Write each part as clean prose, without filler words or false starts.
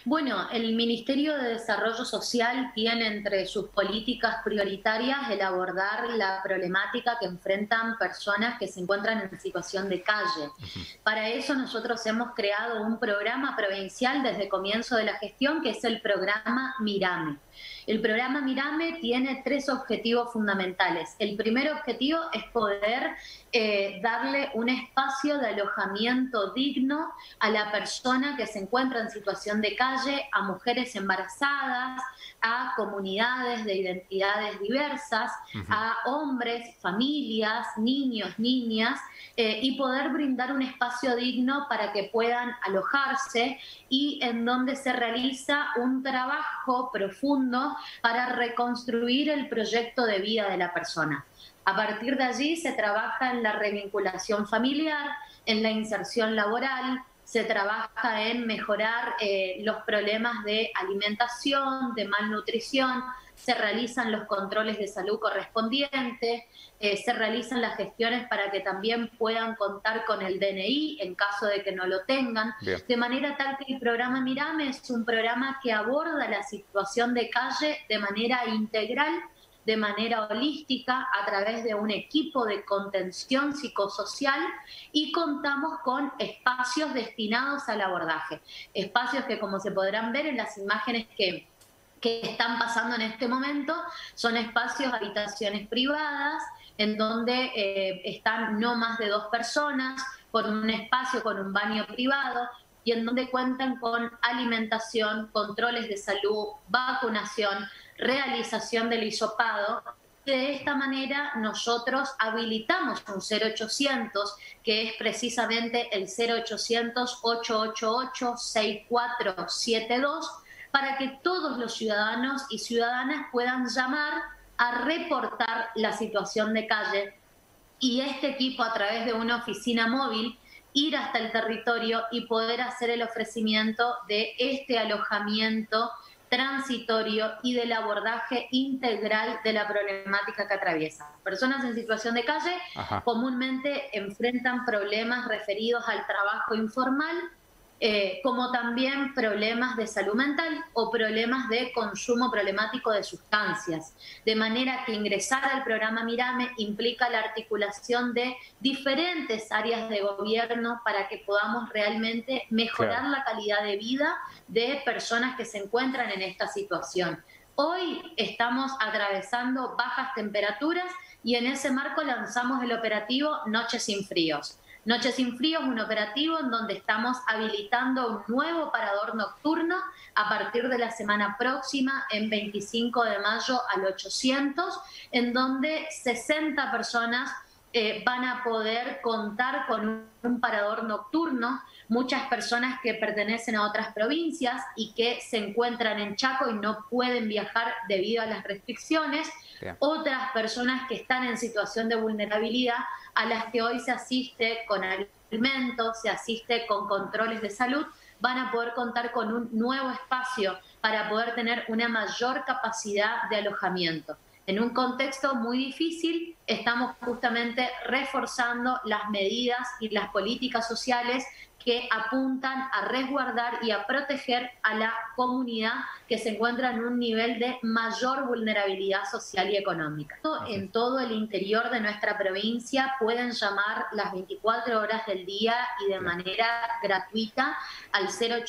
Bueno, el Ministerio de Desarrollo Social tiene entre sus políticas prioritarias el abordar la problemática que enfrentan personas que se encuentran en situación de calle. Ujú. Para eso nosotros hemos creado un programa provincial desde el comienzo de la gestión, que es el programa Mirame. El programa Mirame tiene tres objetivos fundamentales. El primer objetivo es poder darle un espacio de alojamiento digno a la persona que se encuentra en situación de calle, a mujeres embarazadas, a comunidades de identidades diversas, Ujú. a hombres, familias, niños, niñas, y poder brindar un espacio digno para que puedan alojarse y en donde se realiza un trabajo profundo para reconstruir el proyecto de vida de la persona. A partir de allí se trabaja en la revinculación familiar, en la inserción laboral, se trabaja en mejorar los problemas de alimentación, de malnutrición, se realizan los controles de salud correspondientes, se realizan las gestiones para que también puedan contar con el DNI en caso de que no lo tengan, Bien. de manera tal que el programa Mirame es un programa que aborda la situación de calle de manera integral, de manera holística, a través de un equipo de contención psicosocial, y contamos con espacios destinados al abordaje. Espacios que, como se podrán ver en las imágenes que están pasando en este momento, son espacios, habitaciones privadas, en donde están no más de 2 personas, con un espacio, con un baño privado, y en donde cuentan con alimentación, controles de salud, vacunación, realización del hisopado. De esta manera nosotros habilitamos un 0800, que es precisamente el 0800-888-6472, para que todos los ciudadanos y ciudadanas puedan llamar a reportar la situación de calle, y este equipo, a través de una oficina móvil, ir hasta el territorio y poder hacer el ofrecimiento de este alojamiento transitorio y del abordaje integral de la problemática que atraviesa. Personas en situación de calle Ajá. comúnmente enfrentan problemas referidos al trabajo informal, como también problemas de salud mental o problemas de consumo problemático de sustancias. De manera que ingresar al programa Mirame implica la articulación de diferentes áreas de gobierno para que podamos realmente mejorar Claro. la calidad de vida de personas que se encuentran en esta situación. Hoy estamos atravesando bajas temperaturas y en ese marco lanzamos el operativo Noches sin Fríos. Noches sin Frío es un operativo en donde estamos habilitando un nuevo parador nocturno a partir de la semana próxima, en 25 de mayo al 800, en donde 60 personas van a poder contar con un parador nocturno. Muchas personas que pertenecen a otras provincias y que se encuentran en Chaco y no pueden viajar debido a las restricciones, Bien. otras personas que están en situación de vulnerabilidad, a las que hoy se asiste con alimentos, se asiste con controles de salud, van a poder contar con un nuevo espacio para poder tener una mayor capacidad de alojamiento. En un contexto muy difícil, estamos justamente reforzando las medidas y las políticas sociales que apuntan a resguardar y a proteger a la comunidad que se encuentra en un nivel de mayor vulnerabilidad social y económica. Ujú. En todo el interior de nuestra provincia pueden llamar las 24 horas del día y de Bien. manera gratuita al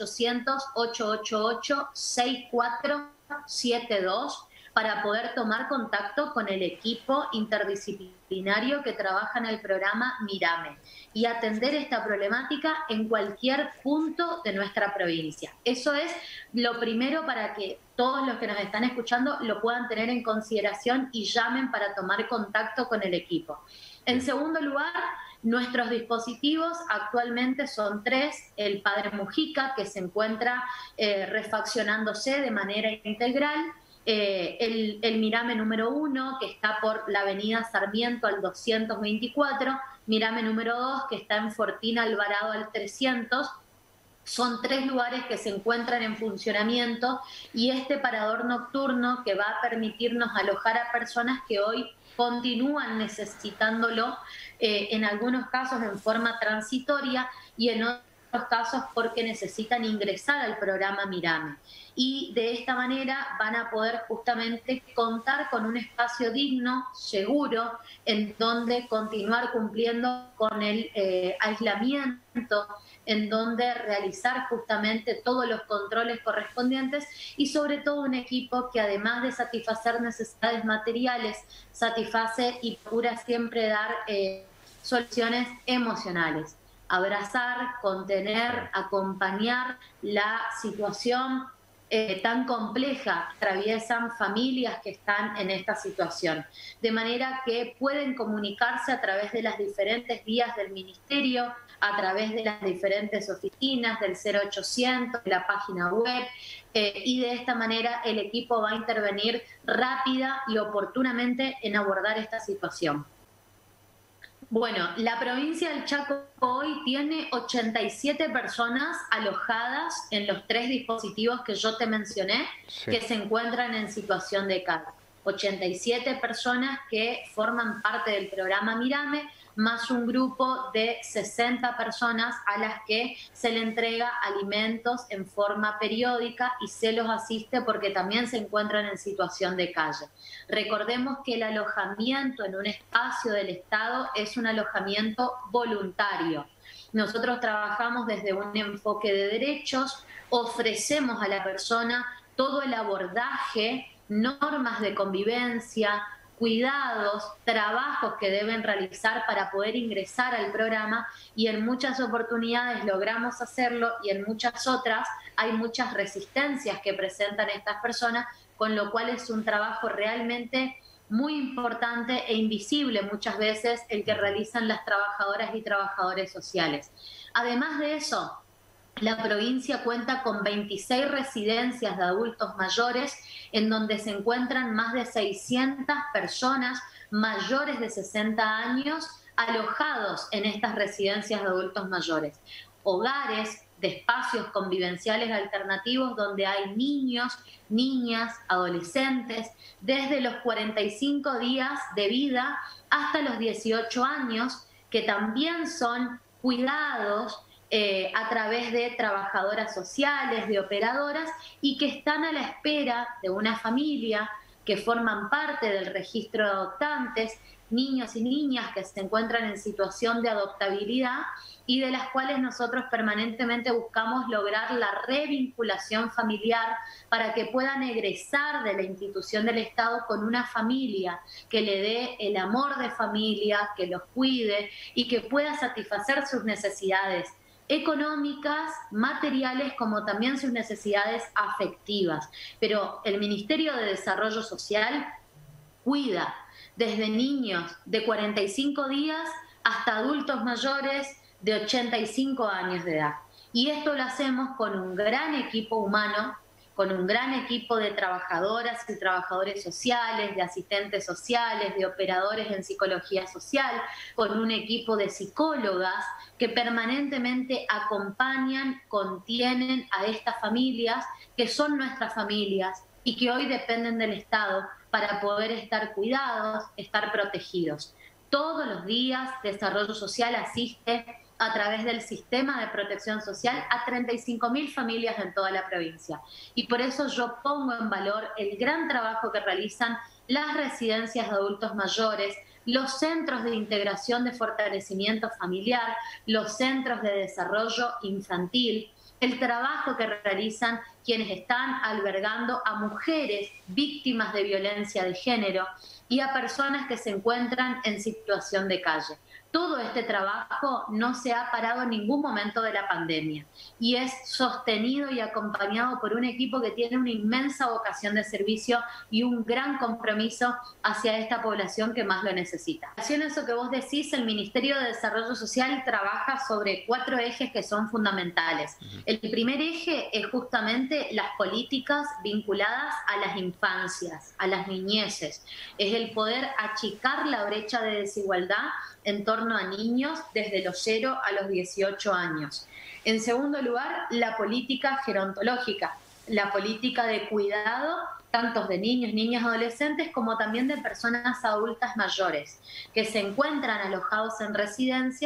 0800-888-6472, para poder tomar contacto con el equipo interdisciplinario que trabaja en el programa Mirame y atender esta problemática en cualquier punto de nuestra provincia. Eso es lo primero, para que todos los que nos están escuchando lo puedan tener en consideración y llamen para tomar contacto con el equipo. En Bien. segundo lugar, nuestros dispositivos actualmente son 3. El Padre Mujica, que se encuentra refaccionándose de manera integral. El Mirame número 1, que está por la avenida Sarmiento al 224, Mirame número 2, que está en Fortín Alvarado al 300. Son 3 lugares que se encuentran en funcionamiento, y este parador nocturno que va a permitirnos alojar a personas que hoy continúan necesitándolo, en algunos casos en forma transitoria y en otros casos porque necesitan ingresar al programa Mirame. Y de esta manera van a poder justamente contar con un espacio digno, seguro, en donde continuar cumpliendo con el aislamiento, en donde realizar justamente todos los controles correspondientes y sobre todo un equipo que además de satisfacer necesidades materiales, satisface y procura siempre dar soluciones emocionales. Abrazar, contener, acompañar la situación tan compleja que atraviesan familias que están en esta situación, de manera que pueden comunicarse a través de las diferentes vías del Ministerio, a través de las diferentes oficinas, del 0800, de la página web, y de esta manera el equipo va a intervenir rápida y oportunamente en abordar esta situación. Bueno, la provincia del Chaco hoy tiene 87 personas alojadas en los 3 dispositivos que yo te mencioné, sí, que se encuentran en situación de calle. 87 personas que forman parte del programa Mirame, más un grupo de 60 personas a las que se le entrega alimentos en forma periódica y se los asiste porque también se encuentran en situación de calle. Recordemos que el alojamiento en un espacio del Estado es un alojamiento voluntario. Nosotros trabajamos desde un enfoque de derechos, ofrecemos a la persona todo el abordaje, normas de convivencia, cuidados, trabajos que deben realizar para poder ingresar al programa y en muchas oportunidades logramos hacerlo y en muchas otras hay muchas resistencias que presentan estas personas, con lo cual es un trabajo realmente muy importante e invisible muchas veces el que realizan las trabajadoras y trabajadores sociales. Además de eso, la provincia cuenta con 26 residencias de adultos mayores en donde se encuentran más de 600 personas mayores de 60 años alojados en estas residencias de adultos mayores. Hogares de espacios convivenciales alternativos donde hay niños, niñas, adolescentes, desde los 45 días de vida hasta los 18 años, que también son cuidados a través de trabajadoras sociales, de operadoras, y que están a la espera de una familia, que forman parte del registro de adoptantes, niños y niñas que se encuentran en situación de adoptabilidad y de las cuales nosotros permanentemente buscamos lograr la revinculación familiar para que puedan egresar de la institución del Estado con una familia que le dé el amor de familia, que los cuide y que pueda satisfacer sus necesidades económicas, materiales, como también sus necesidades afectivas. Pero el Ministerio de Desarrollo Social cuida desde niños de 45 días hasta adultos mayores de 85 años de edad. Y esto lo hacemos con un gran equipo humano, con un gran equipo de trabajadoras y trabajadores sociales, de asistentes sociales, de operadores en psicología social, con un equipo de psicólogas que permanentemente acompañan, contienen a estas familias que son nuestras familias y que hoy dependen del Estado para poder estar cuidados, estar protegidos. Todos los días Desarrollo Social asiste a través del sistema de protección social a 35.000 familias en toda la provincia. Y por eso yo pongo en valor el gran trabajo que realizan las residencias de adultos mayores, los centros de integración de fortalecimiento familiar, los centros de desarrollo infantil, el trabajo que realizan quienes están albergando a mujeres víctimas de violencia de género y a personas que se encuentran en situación de calle. Todo este trabajo no se ha parado en ningún momento de la pandemia y es sostenido y acompañado por un equipo que tiene una inmensa vocación de servicio y un gran compromiso hacia esta población que más lo necesita. En relación a eso que vos decís, el Ministerio de Desarrollo Social trabaja sobre 4 ejes que son fundamentales. El primer eje es justamente las políticas vinculadas a las infancias, a las niñeces. Es el poder achicar la brecha de desigualdad en torno a niños desde los 0 a los 18 años. En segundo lugar, la política gerontológica, la política de cuidado tanto de niños, niñas, adolescentes, como también de personas adultas mayores que se encuentran alojados en residencias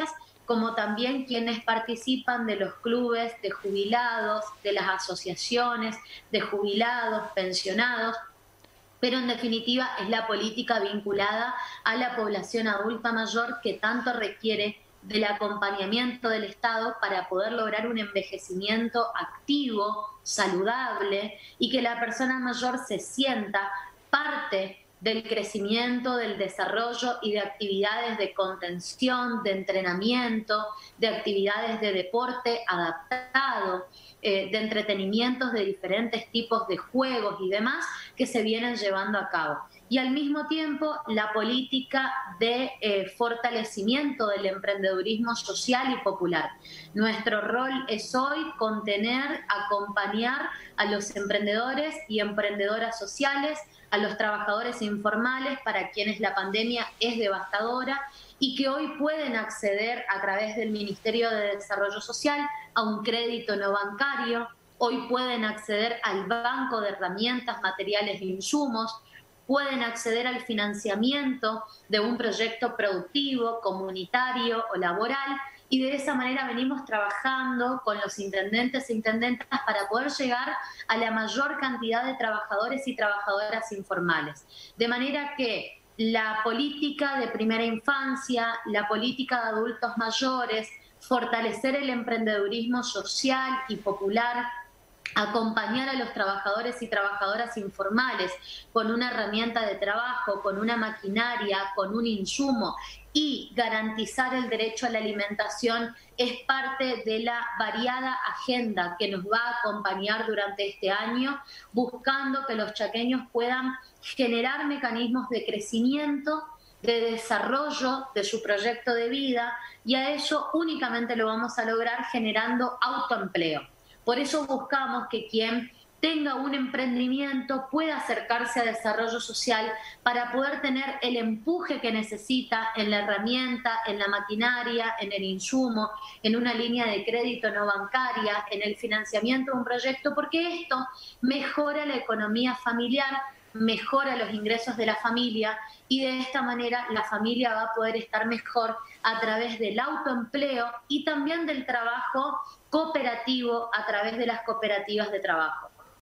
como también quienes participan de los clubes de jubilados, de las asociaciones de jubilados, pensionados, pero en definitiva es la política vinculada a la población adulta mayor que tanto requiere del acompañamiento del Estado para poder lograr un envejecimiento activo, saludable, y que la persona mayor se sienta parte del crecimiento, del desarrollo y de actividades de contención, de entrenamiento, de actividades de deporte adaptado, de entretenimientos de diferentes tipos de juegos y demás que se vienen llevando a cabo. Y al mismo tiempo la política de fortalecimiento del emprendedurismo social y popular. Nuestro rol es hoy contener, acompañar a los emprendedores y emprendedoras sociales, a los trabajadores informales para quienes la pandemia es devastadora y que hoy pueden acceder a través del Ministerio de Desarrollo Social a un crédito no bancario, hoy pueden acceder al banco de herramientas, materiales e insumos, pueden acceder al financiamiento de un proyecto productivo, comunitario o laboral, y de esa manera venimos trabajando con los intendentes e intendentas para poder llegar a la mayor cantidad de trabajadores y trabajadoras informales. De manera que la política de primera infancia, la política de adultos mayores, fortalecer el emprendedurismo social y popular, acompañar a los trabajadores y trabajadoras informales con una herramienta de trabajo, con una maquinaria, con un insumo y garantizar el derecho a la alimentación es parte de la variada agenda que nos va a acompañar durante este año, buscando que los chaqueños puedan generar mecanismos de crecimiento, de desarrollo de su proyecto de vida, y a ello únicamente lo vamos a lograr generando autoempleo. Por eso buscamos que quien tenga un emprendimiento pueda acercarse a desarrollo social para poder tener el empuje que necesita en la herramienta, en la maquinaria, en el insumo, en una línea de crédito no bancaria, en el financiamiento de un proyecto, porque esto mejora la economía familiar, mejora los ingresos de la familia y de esta manera la familia va a poder estar mejor a través del autoempleo y también del trabajo cooperativo a través de las cooperativas de trabajo.